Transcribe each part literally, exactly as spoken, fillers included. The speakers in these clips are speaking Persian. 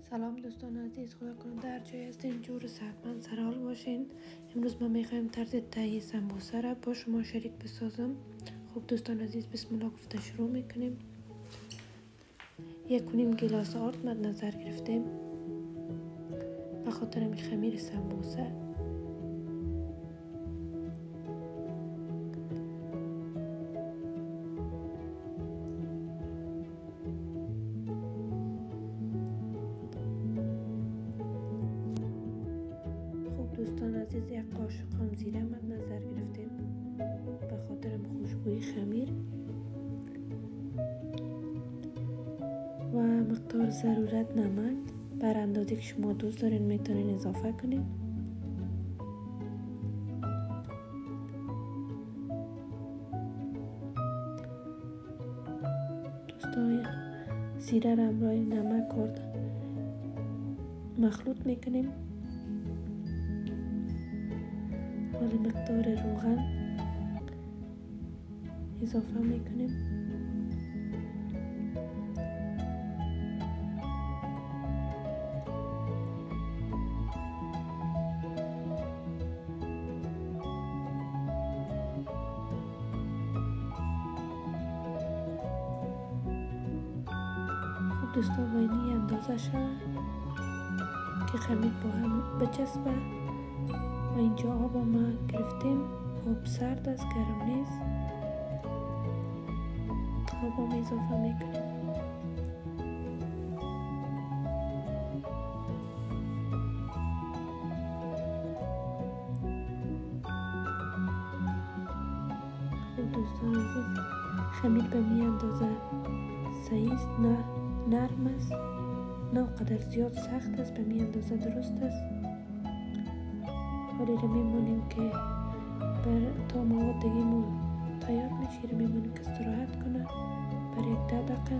سلام دوستان عزیز، خدا کنه در جای هستین جور و صحتمند سرحال باشین. امروز ما میخوایم طرز تهیه سمبوسه را با شما شریک بسازم. خب دوستان عزیز، بسم الله گفته شروع میکنیم. یک و نیم گلاس آرد مد نظر گرفتیم به خاطر می خمیر سمبوسه. دوستان عزیز، یک قاشق هم زیره مد نظر گرفتیم به خاطر خوشبوی خمیر و مقدار ضرورت نمک بر اندازه که شما دوست دارین میتونین اضافه کنین. دوستان زیره را همراه نمک کرد مخلوط میکنیم. حالا مقدار روغن اضافه میکنیم. خب دوستان، با اینی اندازه شد که خمیر با هم بچسبه. و اینجا آب ما گرفتیم. آب سرد است، گرم نیست. آب ما اضافه میکنیم. خب دوستان عزیز، خمیر به می اندازه صحیح است، نه نرم است نه قدر زیاد سخت است، به می اندازه درست است. حالی رو میمونیم که بر تا مواد دیگه مو تیار میشه، رو میمونیم که استراحت کنه برای یک ده دقیقه.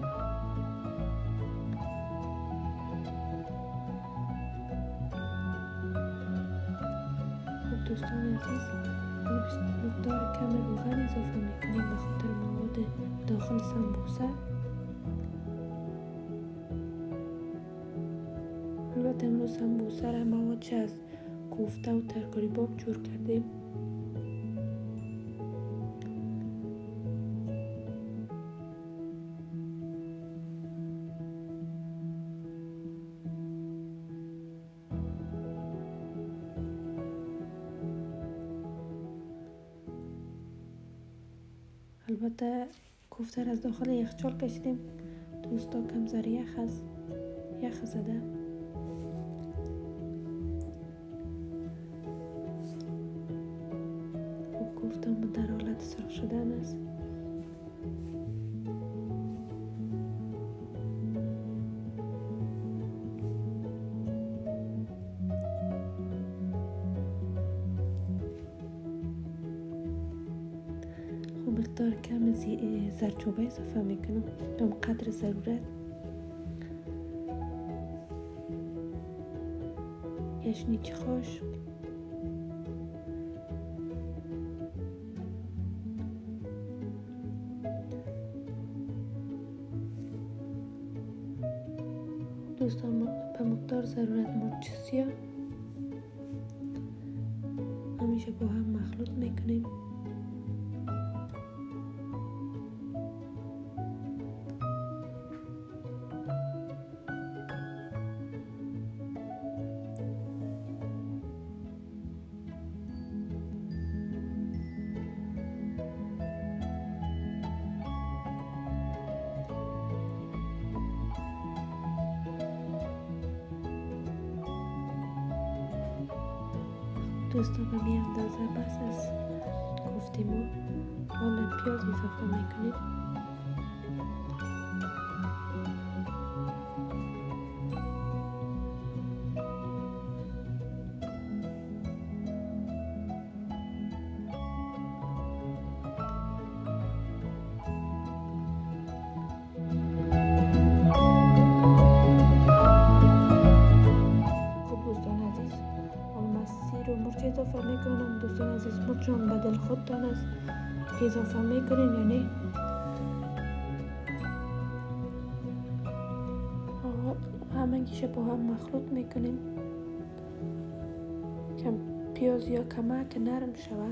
خب دوستان عزیز، مقدار کم روغن اضافه میکنیم به خاطر مواد داخل سمبوسه. البته امروز سمبوسه را مواد چه از کوفته و ترکاری باب جور کردیم. البته کوفته را از داخل یخچال کشیدیم دوستا، کم ذره یخ است، یخ زده. کوفتم در حالت سرخ شدن است. خب مقدار کم زردچوبه اضافه میکنم به قدر ضرورت. گشنیج خشک، دوستان به مقدار ضرورت مرچ سیاه همیشه با هم مخلوط میکنیم. دوستان به می اندازه بس از گفتیم و حالا پیاز اضافه میکنیم. مرچ اضافه میکنم. دوستان عزیز، مرچ هم بدل خودتان است که اضافه میکنین یا نه. همگیش با هم مخلوط میکنیم که پیاز یا کمک نرم شود.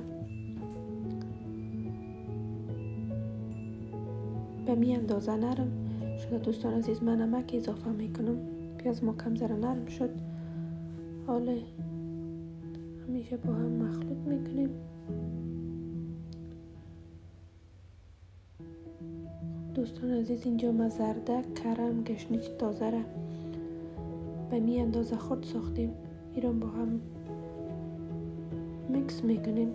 به می اندازه نرم شده دوستان عزیز، من نمک اضافه میکنم. پیاز ما کم ذره نرم شد. حالا همیشه با هم مخلوط میکنیم. دوستان عزیز اینجا ما زردک، کرم، گشنیج تازه را به می اندازه خود ساختیم. ایران با هم میکس میکنیم.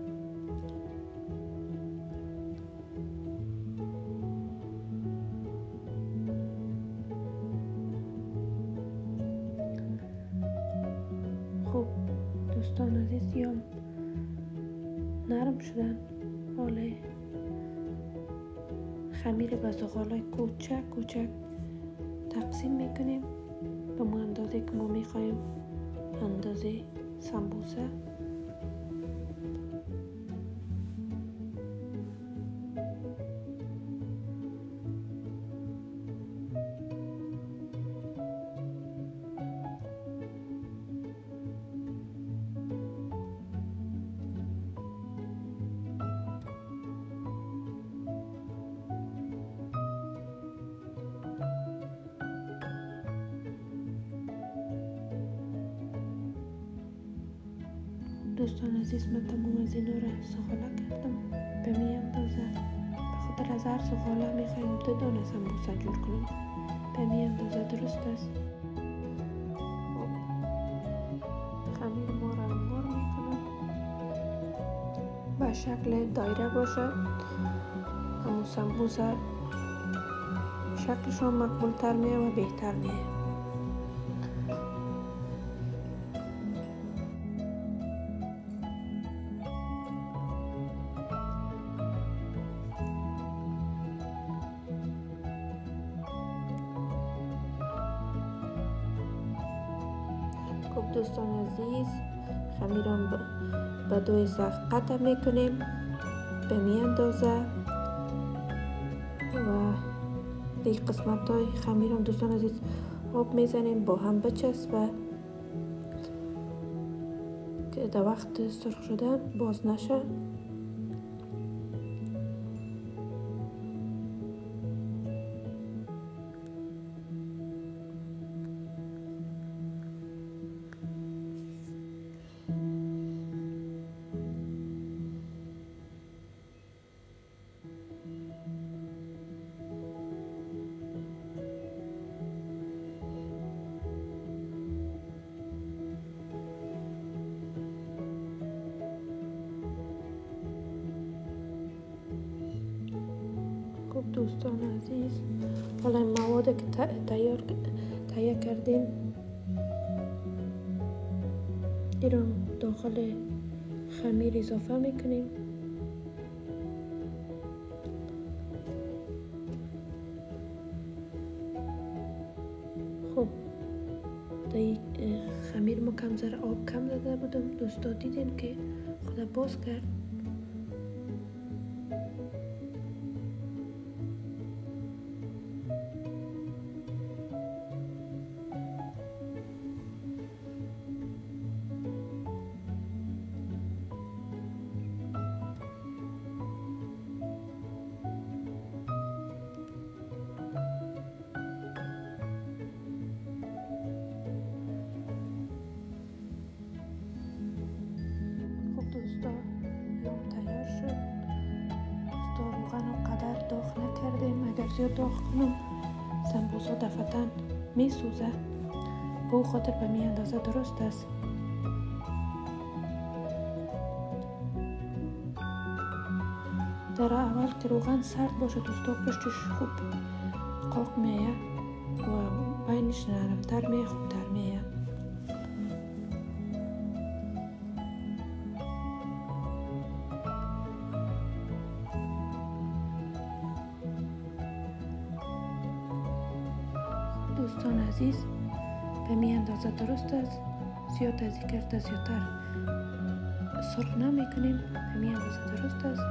خوب دوستان عزیز یا نرم شدن. حالا خمیر به زغالای کوچک کوچک تقسیم میکنیم به ما اندازه که ما میخوایم، اندازه سمبوسه. دوستان عزیز من تمام از اینا را زغاله کردم به می اندازه. به خاطر از هر زغاله میخوایم دو دانه سمبوسه جور کنیم. به می اندازه درست است. خمیر ما را انبار میکنم به شکل دایره باشد. همون سمبوسه شکلشون مقبول تر میه و بهتر میه. خب دوستان عزیز خمیرم به دو سخت قطع میکنیم به می اندازه و به قسمت های خمیرم دوستان عزیز آب میزنیم با هم بچسبه که در وقت سرخ شدن باز نشه. خب دوستان عزیز حالا این مواد که تیار تهیه کردیم این رو داخل خمیر اضافه میکنیم. خب در خمیر ما کم ذره آب کم داده بودم دوستا، دیدین که خدا باز کرد. دوستا هم تیار شد. دوستا روغن و قدر داغ نکردیم، اگر زیاد داغ کنم سمبوسا دفعتاً می سوزه. به خاطر به می اندازه درست است. در اول که روغن سرد باشه دوستا پشتش خوب قاق میه و بینش نرمتر میه، خوبتر میه. دوستان عزیز به می اندازه درست است. زیاد از این کرده زیادتر سرخ نمی کنیم. به می اندازه درست است.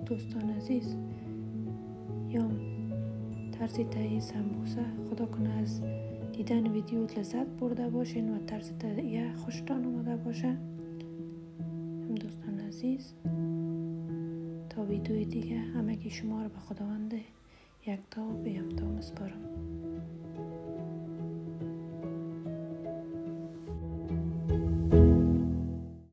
دوستان عزیز یا طرز تهیه سمبوسه، خدا کنه از دیدن ویدیو لذت برده باشین و طرز تهیه خوشتان اومده باشه. هم دوستان عزیز تا ویدیوی دیگه همگی شما رو به خداوند یکتا و بی‌همتا میسپارم.